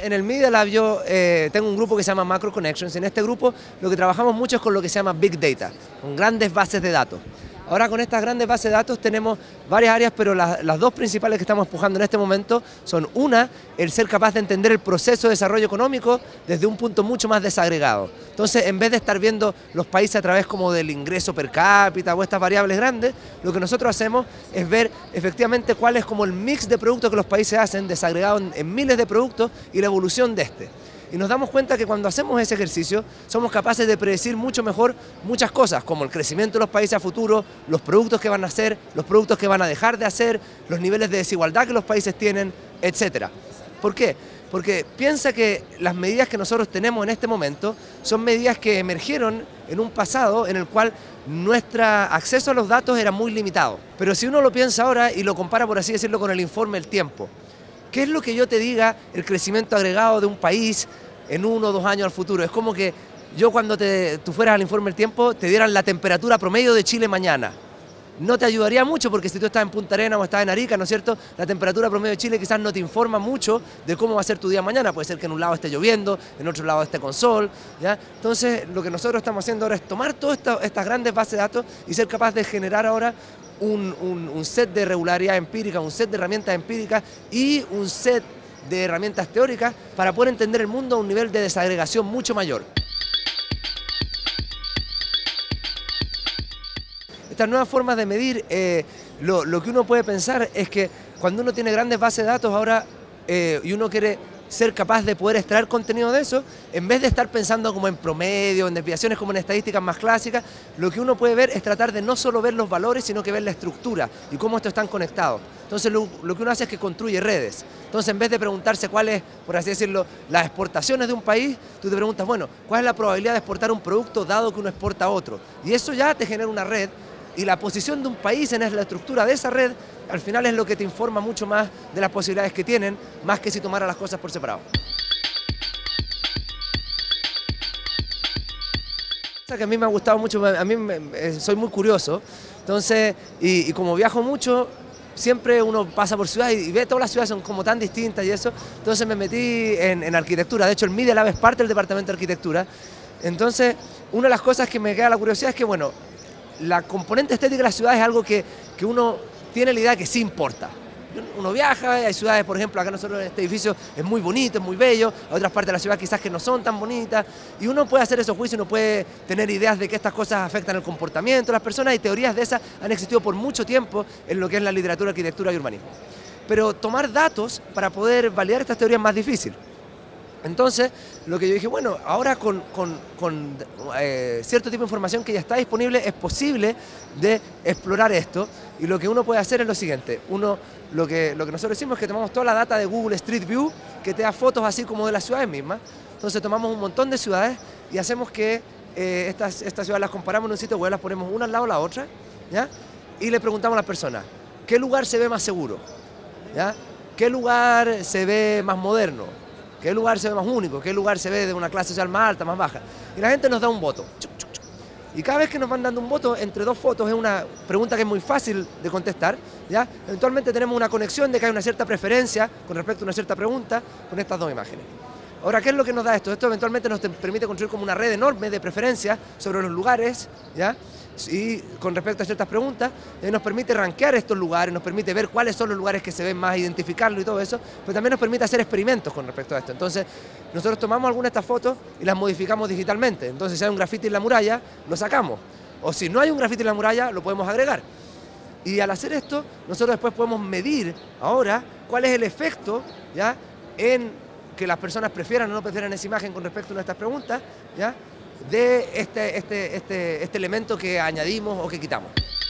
en el Media Lab yo tengo un grupo que se llama Macro Connections. En este grupo lo que trabajamos mucho es con lo que se llama Big Data, con grandes bases de datos. Ahora con estas grandes bases de datos tenemos varias áreas, pero las dos principales que estamos empujando en este momento son una, el ser capaz de entender el proceso de desarrollo económico desde un punto mucho más desagregado. Entonces, en vez de estar viendo los países a través como del ingreso per cápita o estas variables grandes, lo que nosotros hacemos es ver efectivamente cuál es como el mix de productos que los países hacen, desagregado en miles de productos y la evolución de este. Y nos damos cuenta que cuando hacemos ese ejercicio somos capaces de predecir mucho mejor muchas cosas, como el crecimiento de los países a futuro, los productos que van a hacer, los productos que van a dejar de hacer, los niveles de desigualdad que los países tienen, etc. ¿Por qué? Porque piensa que las medidas que nosotros tenemos en este momento son medidas que emergieron en un pasado en el cual nuestro acceso a los datos era muy limitado. Pero si uno lo piensa ahora y lo compara, por así decirlo, con el informe El Tiempo, ¿qué es lo que yo te diga el crecimiento agregado de un país en 1 o 2 años al futuro? Es como que yo cuando tú fueras al informe El Tiempo te dieran la temperatura promedio de Chile mañana. No te ayudaría mucho porque si tú estás en Punta Arenas o estás en Arica, ¿no es cierto? La temperatura promedio de Chile quizás no te informa mucho de cómo va a ser tu día mañana. Puede ser que en un lado esté lloviendo, en otro lado esté con sol, ¿ya? Entonces lo que nosotros estamos haciendo ahora es tomar todas estas grandes bases de datos y ser capaz de generar ahora un set de regularidad empírica, un set de herramientas empíricas y un set de herramientas teóricas para poder entender el mundo a un nivel de desagregación mucho mayor. Estas nuevas formas de medir, lo que uno puede pensar es que cuando uno tiene grandes bases de datos ahora y uno quiere ser capaz de poder extraer contenido de eso, en vez de estar pensando como en promedio, en desviaciones como en estadísticas más clásicas, lo que uno puede ver es tratar de no solo ver los valores, sino que ver la estructura y cómo estos están conectados. Entonces lo que uno hace es que construye redes. Entonces en vez de preguntarse cuáles, por así decirlo, las exportaciones de un país, tú te preguntas, bueno, ¿cuál es la probabilidad de exportar un producto dado que uno exporta a otro? Y eso ya te genera una red. Y la posición de un país en la estructura de esa red, al final es lo que te informa mucho más de las posibilidades que tienen, más que si tomara las cosas por separado. Que a mí me ha gustado mucho, soy muy curioso, entonces, y como viajo mucho, siempre uno pasa por ciudades y ve todas las ciudades son como tan distintas y eso, entonces me metí en arquitectura. De hecho, el Media Lab es parte del departamento de arquitectura. Entonces, una de las cosas que me queda la curiosidad es que, bueno, la componente estética de la ciudad es algo que uno tiene la idea que sí importa. Uno viaja, hay ciudades, por ejemplo, acá nosotros en este edificio es muy bonito, es muy bello, hay otras partes de la ciudad quizás que no son tan bonitas, y uno puede hacer esos juicios, uno puede tener ideas de que estas cosas afectan el comportamiento de las personas, y teorías de esas han existido por mucho tiempo en lo que es la literatura, arquitectura y urbanismo. Pero tomar datos para poder validar estas teorías es más difícil. Entonces, lo que yo dije, bueno, ahora con cierto tipo de información que ya está disponible, es posible de explorar esto, y lo que uno puede hacer es lo siguiente. Lo que nosotros hicimos es que tomamos toda la data de Google Street View, que te da fotos así como de las ciudades mismas. Entonces tomamos un montón de ciudades y hacemos que estas ciudades las comparamos en un sitio web, las ponemos una al lado de la otra, ¿ya? Y le preguntamos a las personas, ¿qué lugar se ve más seguro? ¿Ya? ¿Qué lugar se ve más moderno? ¿Qué lugar se ve más único? ¿Qué lugar se ve de una clase social más alta, más baja? Y la gente nos da un voto. Y cada vez que nos van dando un voto entre dos fotos es una pregunta que es muy fácil de contestar, ¿ya? Eventualmente tenemos una conexión de que hay una cierta preferencia con respecto a una cierta pregunta con estas dos imágenes. Ahora, ¿qué es lo que nos da esto? Esto eventualmente nos permite construir como una red enorme de preferencias sobre los lugares, ¿ya? Y con respecto a ciertas preguntas, nos permite rankear estos lugares, nos permite ver cuáles son los lugares que se ven más, identificarlo y todo eso, pero también nos permite hacer experimentos con respecto a esto. Entonces, nosotros tomamos algunas de estas fotos y las modificamos digitalmente. Entonces, si hay un grafiti en la muralla, lo sacamos. O si no hay un grafiti en la muralla, lo podemos agregar. Y al hacer esto, nosotros después podemos medir ahora cuál es el efecto, ¿ya?, en que las personas prefieran o no prefieran esa imagen con respecto a nuestras preguntas, ¿ya?, de este elemento que añadimos o que quitamos.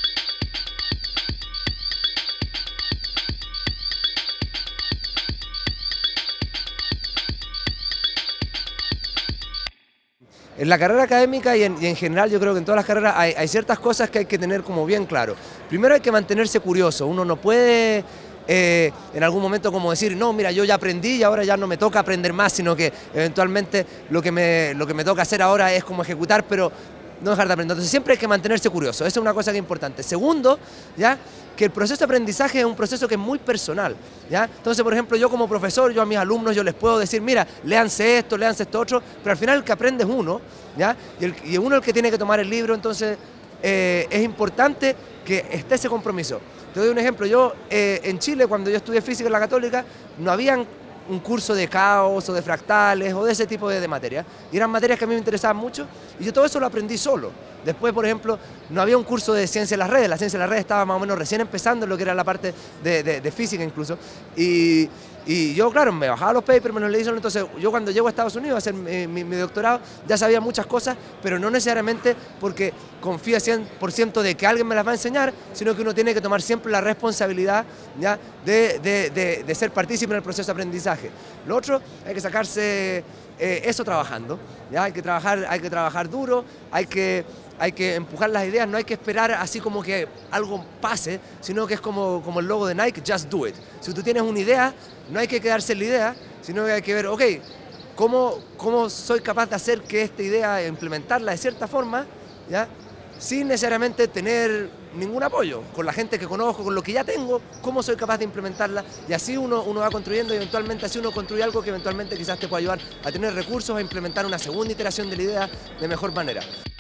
En la carrera académica y en general yo creo que en todas las carreras hay ciertas cosas que hay que tener como bien claro. Primero hay que mantenerse curioso, uno no puede en algún momento como decir, no, mira, yo ya aprendí y ahora ya no me toca aprender más, sino que eventualmente lo que me toca hacer ahora es como ejecutar, pero no dejar de aprender. Entonces siempre hay que mantenerse curioso, eso es una cosa que es importante. Segundo, ¿ya? Que el proceso de aprendizaje es un proceso que es muy personal, ¿ya? Entonces, por ejemplo, yo como profesor, yo a mis alumnos yo les puedo decir, mira, léanse esto otro, pero al final el que aprende es uno, ¿ya? Y uno el que tiene que tomar el libro, entonces es importante que esté ese compromiso. Te doy un ejemplo, yo en Chile, cuando yo estudié física en la Católica, no habían un curso de caos o de fractales o de ese tipo de materias, y eran materias que a mí me interesaban mucho, y yo todo eso lo aprendí solo. Después, por ejemplo, no había un curso de ciencia de las redes, la ciencia de las redes estaba más o menos recién empezando en lo que era la parte de física incluso, y yo, claro, me bajaba los papers, me los leí solo. Entonces yo cuando llego a Estados Unidos a hacer mi doctorado ya sabía muchas cosas, pero no necesariamente porque confía 100% de que alguien me las va a enseñar, sino que uno tiene que tomar siempre la responsabilidad, ¿ya? de ser partícipe en el proceso de aprendizaje. Lo otro, hay que sacarse eso trabajando, ¿ya? Hay que trabajar duro, hay que empujar las ideas, no hay que esperar así como que algo pase, sino que es como el logo de Nike, just do it. Si tú tienes una idea, no hay que quedarse en la idea, sino que hay que ver, ok, ¿cómo soy capaz de hacer que esta idea, implementarla de cierta forma, ¿ya? Sin necesariamente tener ningún apoyo, con la gente que conozco, con lo que ya tengo, cómo soy capaz de implementarla, y así uno va construyendo, y eventualmente así uno construye algo que eventualmente quizás te pueda ayudar a tener recursos, a implementar una segunda iteración de la idea de mejor manera.